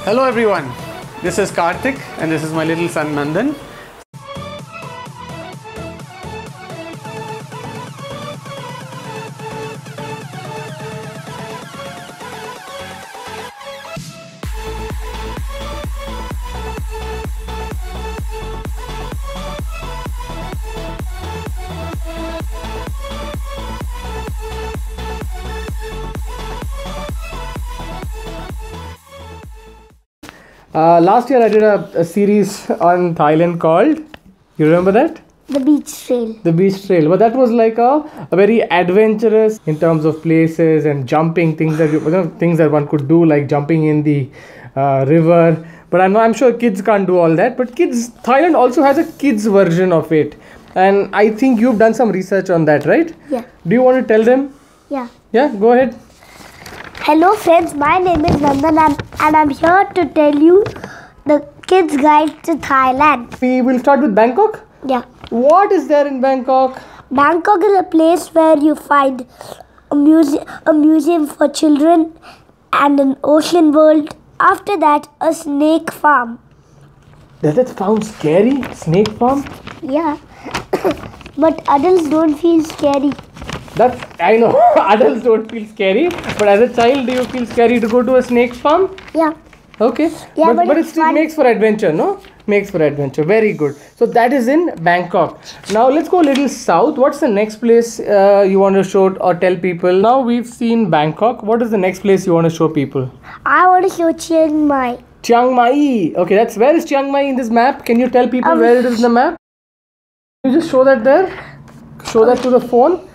Hello everyone, this is Karthik and this is my little son Nandan. Last year I did a series on Thailand called, you remember that? The beach trail. The beach trail. But that was like a very adventurous in terms of places and jumping, things that one could do, like jumping in the river. But I'm sure kids can't do all that. But Thailand also has a kids version of it. And I think you've done some research on that, right? Yeah. Do you want to tell them? Yeah. Yeah, go ahead. Hello friends, my name is Nandan and I'm here to tell you the kids guide to Thailand. We will start with Bangkok. Yeah. What is there in Bangkok? Bangkok is a place where you find a museum for children and an ocean world. After that, a snake farm. Does that sound scary? Snake farm? Yeah. But adults don't feel scary. I know, adults don't feel scary, but as a child, do you feel scary to go to a snake farm? Yeah. Okay. Yeah, but it still makes for adventure, no? Makes for adventure. Very good. So that is in Bangkok. Now let's go a little south. What's the next place you want to show or tell people? Now we've seen Bangkok. What is the next place you want to show people? I want to show Chiang Mai. Chiang Mai. Okay, where is Chiang Mai in this map? Can you tell people where it is in the map? Can you just show that there? Show that to the phone.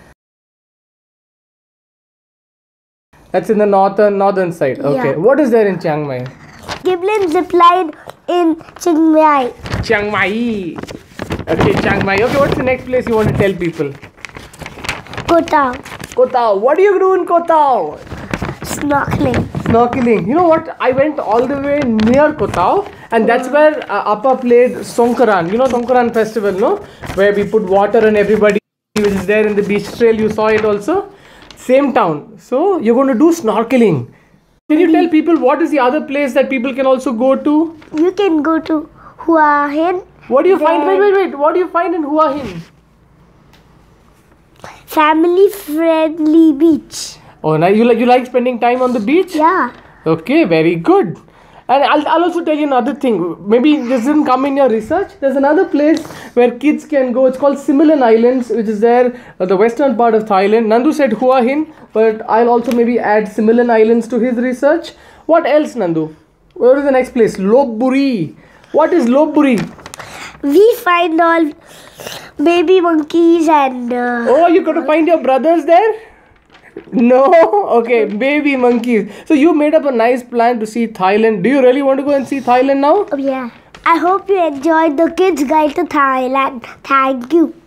That's in the northern side. Okay. Yeah. What is there in Chiang Mai? Giblin zipline in Chiang Mai. Chiang Mai. Okay, Chiang Mai. Okay, what's the next place you want to tell people? Koh Tao. Koh Tao. What do you do in Koh Tao? Snorkeling. Snorkeling. You know what? I went all the way near Koh Tao, and that's where Appa played Songkran. You know Songkran festival, no? Where we put water and everybody which is there in the beach trail. You saw it also. Same town. So you're going to do snorkeling. Can you tell people what is the other place that people can also go to? You can go to Hua Hin. What do you find? Wait. What do you find in Hua Hin? Family friendly beach. Oh, now you like spending time on the beach? Yeah. Okay, very good. And I'll also tell you another thing. Maybe this didn't come in your research. There's another place where kids can go. It's called Similan Islands, which is there, the western part of Thailand. Nandu said Hua Hin, but I'll also maybe add Similan Islands to his research. What else, Nandu? Where is the next place? Lopburi. What is Lopburi? We find all baby monkeys and... Oh, you got to find your brothers there? No? Okay, baby monkeys. So you made up a nice plan to see Thailand. Do you really want to go and see Thailand now? Oh yeah. I hope you enjoyed the Kids Guide to Thailand. Thank you.